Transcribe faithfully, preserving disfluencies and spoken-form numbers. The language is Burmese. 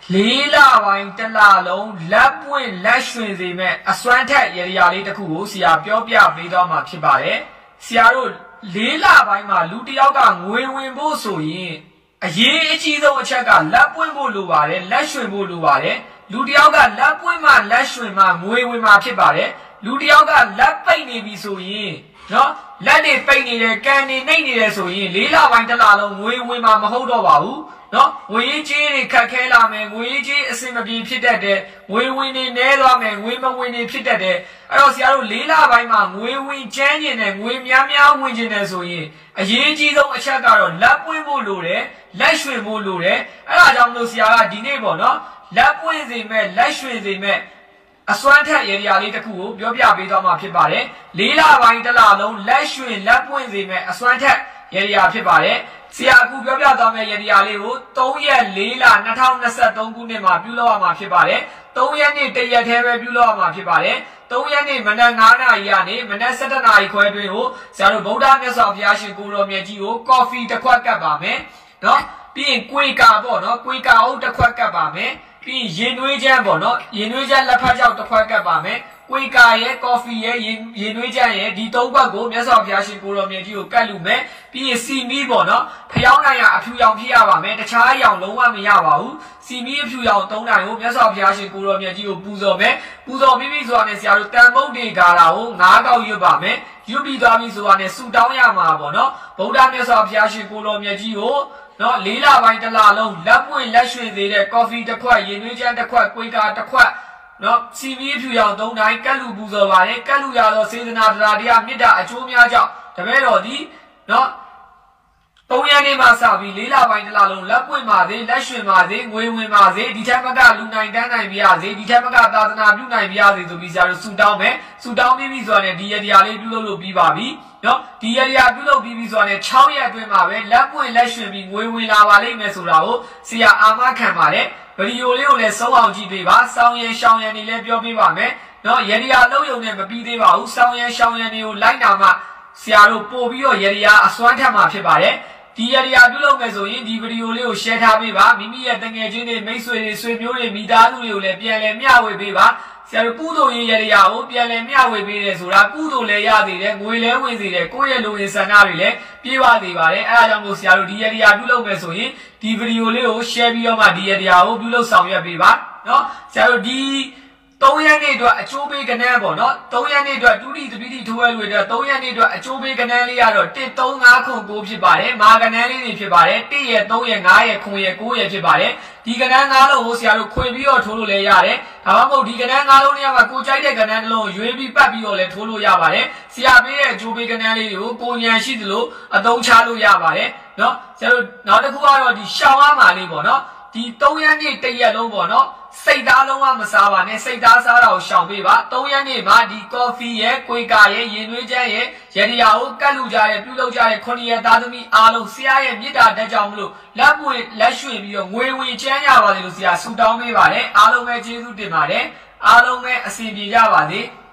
လေးလပိုင်းတစ်လလုံးလက်ပွင့်လက်ရွှင်စေမဲ့အစွမ်းထက်ရရလေးတစ်ခုကိုဆရာပြောပြပေးသွားမှာဖြစ်ပါတယ်ဆရာတို့လေးလပိုင်းမှာလူတစ်ယောက်ကငွေဝင်ဖို့ဆိုရင်အရေးအကြီးဆုံးအချက်ကလက်ပွင့်ဖို့လိုပါတယ်လက်ရွှင်ဖို့လိုပါတယ်လူတစ်ယောက်ကလက်ပွင့်မှလက်ရွှင်မှငွေဝင်မှာဖြစ်ပါတယ်လူတစ်ယောက်ကလက်ပိတ်နေပြီဆိုရင်နော်လက်တွေပိတ်နေတယ်ကန်နေနှိမ့်နေတယ်ဆိုရင်လေးလပိုင်းတစ်လလုံးငွေဝင်မှာမဟုတ်တော့ပါဘူးနော်ငွေကြီးတွေခက်ခဲလာမယ်ငွေကြီးအစင်မပြေဖြစ်တတ်တယ်ငွေဝင်နေနဲသွားမယ်ငွေမဝင်နေဖြစ်တတ်တယ်အဲ့တော့ဆရာတို့လေးလပိုင်းမှာငွေဝင်ချမ်းကျင်တယ်ငွေများများဝင်ကျင်တယ်ဆိုရင်အရေးကြီးဆုံးအချက်ကတော့လက်ပွင့်ဖို့လိုတယ်လက်ရွှင်ဖို့လိုတယ်အဲ့ဒါကြောင့်မလို့ဆရာကဒီနေ့ပေါ့နော်လက်ပွင့်စေမဲ့လက်ရွှင်စေမဲ့အစွမ်းထက်ရရလေးတစ်ခုကိုပြောပြပေးသွားမှာဖြစ်ပါတယ်လေးလပိုင်းတစ်လလုံးလက်ရွှင်လက်ပွင့်စေမဲ့အစွမ်းထက်ရရဖြစ်ပါတယ်ဆရာအခုပြောပြသွားမယ့်ရရလေးကိုသုံးရက်လေးလနှစ်ထောင်နှစ်ဆယ့်သုံးခုနှစ်မှာပြုလုပ်ရမှာဖြစ်ပါတယ်သုံးရက်နေ့တစ်ရက်တည်းပဲပြုလုပ်ရမှာဖြစ်ပါတယ်သုံးရက်နေ့မနက်ငါးနာရီကနေမနက်၁၁နာရီခွဲတွင်ကိုဆရာတို့ဗုဒ္ဓမြတ်စွာဘုရားရှင်ကိုတော်မြတ်ကြီးကိုကော်ဖီတစ်ခွက်ကပ်ပါမယ်နော်ပြီးရင်ကွေကာပေါ့နော်ကွေကာအုပ်တစ်ခွက်ကပ်ပါမယ်ပြီးရင်ရင်နွေးချမ်းပေါ့နော်ရင်နွေးချမ်းလက်ဖက်ကြောက်တစ်ခွက်ကပ်ပါမယ်ကွေကာရဲ့ကော်ဖီရဲ့ရင်ရင်နွေးချမ်းရဲ့ဒီသုံးခွက်ကိုမြတ်စွာဘုရားရှင်ကိုတော်မြတ်ကြီးကိုကတ်လူမယ်ပြီးရင်စီမီပေါ့နော်ဖျောင်းနိုင်ရအဖြူရောင်ဖြစ်ရပါမယ်တခြားအရောင်လုံးဝမရပါဘူးစီမီအဖြူရောင်သုံးနိုင်ကိုမြတ်စွာဘုရားရှင်ကိုတော်မြတ်ကြီးကိုပူဇော်မယ်ပူဇော်ပြီးပြီဆိုတာနဲ့ဆရာတို့တန်မုတ်တွေဂါလာကိုငါးကောက်ရွတ်ပါမယ်ရွတ်ပြီးသွားပြီဆိုတာနဲ့ဆူတောင်းရမှာပေါ့နော်ဗုဒ္ဓမြတ်စွာဘုရားရှင်ကိုတော်မြတ်ကြီးကိုနော်လေးလပိုင်းတစ်လလုံးလက်ပွင့်လက်ရွှင်စေတဲ့ကော်ဖီတစ်ခွက်ရင်နွေးချမ်းတစ်ခွက်ကွေကာတစ်ခွက်နော်စီမီအဖြူရောင်သုံးတိုင်းကတ်လူပူဇော်ပါတယ်ကတ်လူရသောစေတနာတရားတရားမေတ္တာအကျိုးများကြောင့်တပည့်တော်ဒီနော်သုံးရက်နေ့မှစပြီးလေးလပိုင်းတစ်လလုံးလက်ပွင့်ပါစေလက်ရွှင်ပါစေငွေဝင်ပါစေဒီထက်မကလူနိုင်တန်းနိုင်ပြရစေဒီထက်မကသာသနာပြုနိုင်ပြရစေဆိုပြီးဆရာတို့ဆူတောင်းမယ်ဆူတောင်းပြီးပြီဆိုတော့ဒီရတရားလေးပြုလုပ်လို့ပြီးပါပြီနော်ဒီရတရားပြုလုပ်ပြီးပြီဆိုတော့၆ရက်အတွင်းမှာပဲလက်ပွင့်လက်ရွှင်ပြီးငွေဝင်လာပါလိမ့်မယ်ဆိုတာကိုဆရာအာမခံပါတယ်ဗီဒီယိုလေးကိုလည်းဆုံးအောင်ကြည့်ပေးပါစောင်းရန်ရှောင်းရန်တွေလည်းပြောပေးပါမယ်နော်ရတရားလုံးယုံနဲ့မပြီးသေးပါဘူးစောင်းရန်ရှောင်းရန်တွေကိုလိုက်နာမှဆရာတို့ပို့ပြီးတော့ရတရားအစွမ်းထက်မှာဖြစ်ပါတယ်ဒီရတရားပြုလုပ်မယ်ဆိုရင်ဒီဗီဒီယိုလေးကို share ထားပေးပါမိမိရဲ့တငယ်ချင်းတွေမိတ်ဆွေတွေဆွေမျိုးတွေမိသားစုတွေကိုလည်းပြန်လည်မျှဝေပေးပါဆရာတို့ကုသိုလ်ရေးရတရားကိုပြန်လည်မျှဝေပေးတယ်ဆိုတာကုသိုလ်လည်းရသေးတယ်ငွေလည်းဝင်စေတယ်ကိုယ့်ရဲ့လူဝင်ဆန္ဒတွေလည်းပြည့်ဝသေးပါတယ်အဲဒါကြောင့်မို့ဆရာတို့ဒီရတရားပြုလုပ်မယ်ဆိုရင်ဒီဗီဒီယိုလေးကို share ပြီးတော့မှဒီရတရားကိုပြုလုပ်ဆောင်ရွက်ပေးပါနော်ဆရာတို့ဒီသုံးရက်နေ့အတွက်အချိုးပေးကဏ္ဍပေါ့နော်သုံးရက်နေ့အတွက်ဒုတိယတပိတိထိုးဝဲတွေအတွက်သုံးရက်နေ့အတွက်အချိုးပေးကဏ္ဍလေးကတော့တစ်သုံးငါးခုကိုဖြစ်ပါတယ်မာကဏ္ဍလေးတွေဖြစ်ပါတယ်တစ်ရက်သုံးရက်ငါးရက်ခုရက်ကိုးရက်ဖြစ်ပါတယ်ဒီကဏ္ဍငါးလုံးကိုဆရာတို့ခွေပြီးတော့ထိုးလို့လည်းရတယ်ဒါမှမဟုတ်ဒီကဏ္ဍငါးလုံးတွေကမှကိုကြိုက်တဲ့ကဏ္ဍတစ်လုံးရွေးပြီးပတ်ပြီးတော့လည်းထိုးလို့ရပါတယ်ဆရာပေးတဲ့အချိုးပေးကဏ္ဍလေးတွေကိုကိုဉာဏ်ရှိသလိုအသုံးချလို့ရပါတယ်နော်ဆရာတို့နောက်တစ်ခုကတော့ဒီရှောင်းအားမာလေးပေါ့နော်ဒီသုံးရက်နေ့တစ်ရက်လုံးပေါ့နော်စိတ်သားလုံးဝမစားပါနဲ့စိတ်သားစားတာကိုရှောင်ပေးပါသုံးရက်နေ့မှာဒီကော်ဖီရဲ့ကွေကာရဲ့ရင်နွေးချမ်းရဲ့ရတရားကိုကတ်လူကြတဲ့ပြုလုပ်ကြတဲ့ခုနှစ်ရက်သားသမီးအားလုံးဆရာရဲ့မေတ္တာတက်ကြောင့်မလို့လက်ပွင့်လက်ရွှင်ပြီးတော့ငွေဝင်ချမ်းရပါစေလို့ဆရာဆုတောင်းပေးပါတယ်အားလုံးပဲကျေးဇူးတင်ပါတယ်အားလုံးပဲအစီအပြေကြပါစေ